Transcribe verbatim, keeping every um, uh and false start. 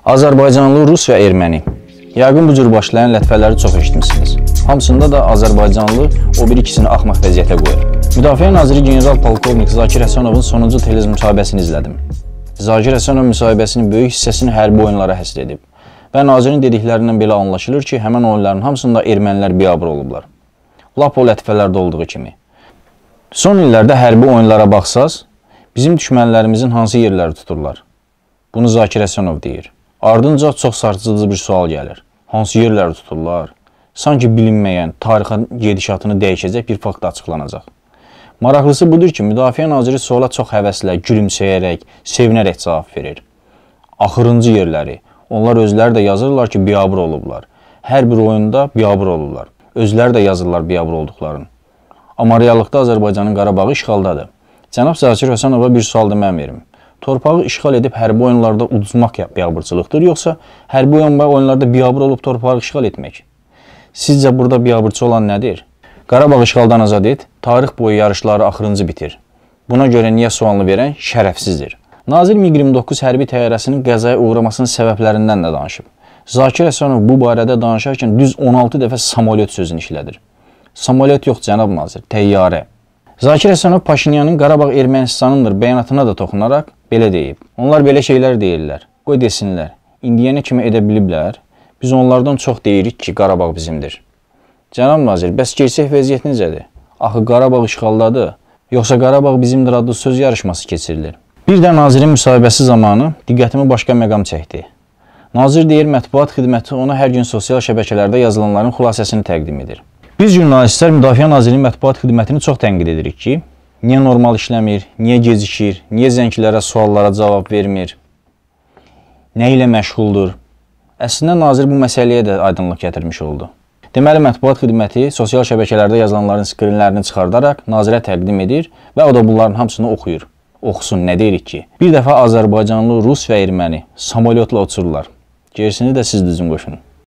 Azərbaycanlı, rus və erməni. Yəqin bu cür başlayan lətifələri çox eşitmişsiniz. Hamısında da Azərbaycanlı o bir ikisini axmaq vəziyyətə qoyur. Müdafiə naziri general-polkovnik Zakir Həsənovun sonuncu televizyon müsahibəsini izlədim. Zakir Həsənov müsahibəsinin böyük hissəsini hərbi oyunlara həsr edib. Və nazirin dediklərindən belə anlaşılır ki, həmən oyunların hamısında ermənilər biabır olublar. Lap o lətifələrdə olduğu kimi. Son illərdə hərbi oyunlara baxsaz, bizim düşmənlərimizin hansı yerləri tuturlar? Bunu Zakir Həsənov deyir. Ardınca çox sarsıcı bir sual gəlir. Hansı yerləri tuturlar? Sanki bilinməyən, tarixin gedişatını dəyişəcək bir fakt açıqlanacaq. Maraqlısı budur ki, Müdafiə naziri suala çox həvəslə, gülümsəyərək, sevinərək cavab verir. Axırıncı yerləri. Onlar özləri də yazırlar ki, biabır olublar. Hər bir oyunda biabır olublar. Özləri də yazırlar biabır olduqlarını. Amma reallıqda Azərbaycanın Qarabağı işğaldadır. Cənab Zakir Həsənova bir sual da mən verim. Torpağı işğal edib hərbi oyunlarda uduzmaq biabırçılıqdır, yoxsa hərbi oyunlarda biabır olub torpağı işğal etmək? Sizcə burada biabırçı olan nədir? Qarabağ işğaldan azad et, tarix boyu yarışları axırıncı bitir. Buna görə niyə sualını verən şərəfsizdir. Nazir MiQ iyirmi doqquz hərbi təyyarəsinin qəzaya uğramasının səbəblərindən də danışıb. Zakir Həsənov bu barədə danışarkən düz on altı dəfə samolyot sözünü işlədir. Samolyot yox, cənab nazir, təyyarə. Zakir Həsənov Paşinyanın Qarabağ Ermənistanındır bəyanatına da toxunaraq belə deyib. Onlar belə şeylər deyirlər, qoy desinlər, indiyənə kimi edə biliblər, biz onlardan çox deyirik ki, Qarabağ bizimdir. Cənab nazir, bəs gerçək vəziyyət necədir? Axı Qarabağ işğaldadır, yoxsa Qarabağ bizimdir adlı söz yarışması keçirilir. Bir də nazirin müsahibəsi zamanı diqqətimi başqa məqam çəkdi. Nazir deyir, mətbuat xidməti ona hər gün sosial şəbəkələrdə yazılanların xülasəsini təqdim edir. Biz jurnalistlər Müdafiə Nazirinin mətbuat xidmətini çox tənqid edirik ki, niyə normal işləmir, niyə gecikir, niyə zənglərə, suallara cavab vermir, nə ilə məşğuldur. Əslində nazir bu məsələyə də aydınlıq gətirmiş oldu. Deməli, mətbuat xidməti sosial şəbəkələrdə yazılanların skrinlərini çıxardaraq nazirə təqdim edir və o da bunların hamısını oxuyur. Oxusun, nə deyirik ki? Bir dəfə Azərbaycanlı, rus və erməni samolyotla uçurlar. Gerisini də siz düzün qoşun.